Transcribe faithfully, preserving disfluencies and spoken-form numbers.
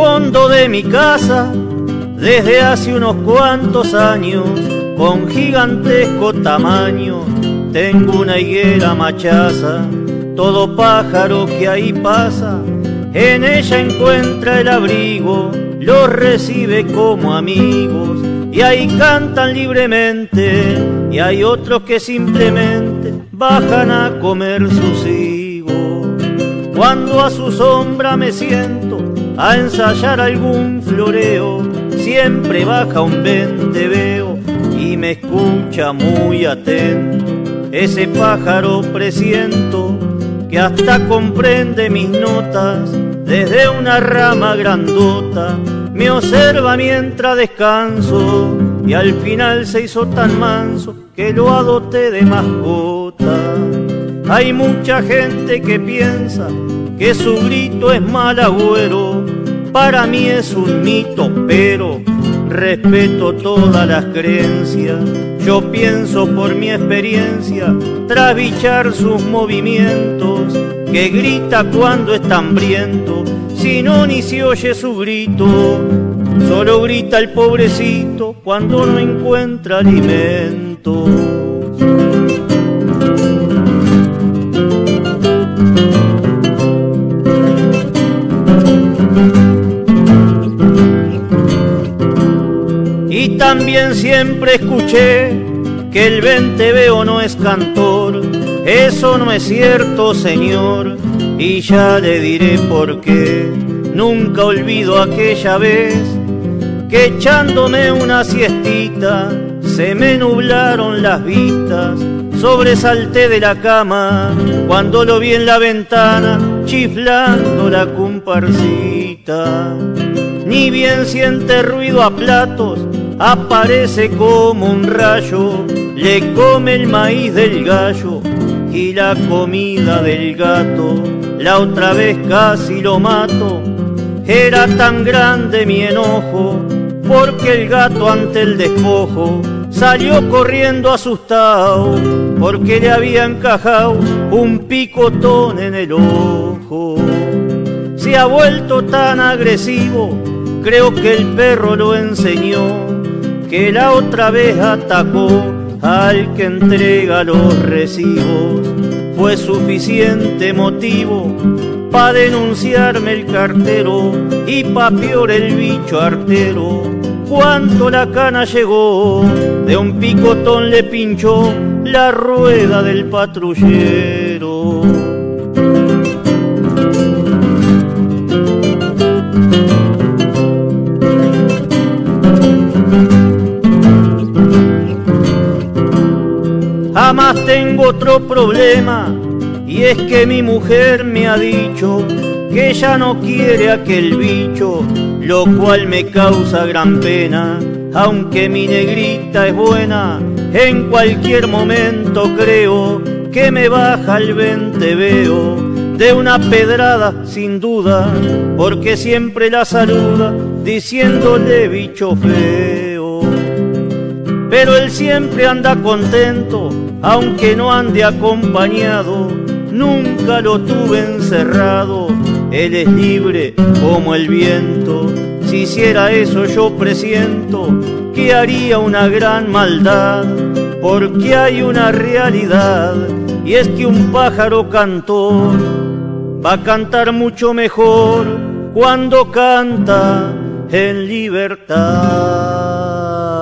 fondo de mi casa, desde hace unos cuantos años, con gigantesco tamaño, tengo una higuera machaza. Todo pájaro que ahí pasa, en ella encuentra el abrigo, los recibe como amigos, y ahí cantan libremente, y hay otros que simplemente bajan a comer sus higos. Cuando a su sombra me siento a ensayar algún floreo, siempre baja un venteveo y me escucha muy atento. Ese pájaro presiento que hasta comprende mis notas, desde una rama grandota me observa mientras descanso, y al final se hizo tan manso que lo adopté de mascota. Hay mucha gente que piensa que su grito es mal agüero, para mí es un mito, pero respeto todas las creencias. Yo pienso por mi experiencia trabichar sus movimientos, que grita cuando está hambriento, si no ni se oye su grito. Solo grita el pobrecito cuando no encuentra alimento. Y también siempre escuché que el venteveo no es cantor. Eso no es cierto, señor, y ya le diré por qué. Nunca olvido aquella vez que echándome una siestita se me nublaron las vistas. Sobresalté de la cama cuando lo vi en la ventana chiflando la comparsita. Ni bien siente ruido a platos, aparece como un rayo, le come el maíz del gallo y la comida del gato. La otra vez casi lo mato, era tan grande mi enojo, porque el gato ante el despojo salió corriendo asustado, porque le había encajado un picotón en el ojo. Se ha vuelto tan agresivo, creo que el perro lo enseñó, que la otra vez atacó al que entrega los recibos. Fue suficiente motivo pa' denunciarme el cartero y pa' peor el bicho artero. Cuánto la cana llegó, de un picotón le pinchó la rueda del patrullero. Jamás tengo otro problema, y es que mi mujer me ha dicho que ella no quiere aquel bicho, lo cual me causa gran pena. Aunque mi negrita es buena, en cualquier momento creo que me baja el venteveo de una pedrada sin duda, porque siempre la saluda diciéndole bicho feo. Pero él siempre anda contento, aunque no ande acompañado. Nunca lo tuve encerrado, él es libre como el viento. Si hiciera eso yo presiento que haría una gran maldad, porque hay una realidad, y es que un pájaro cantor va a cantar mucho mejor cuando canta en libertad.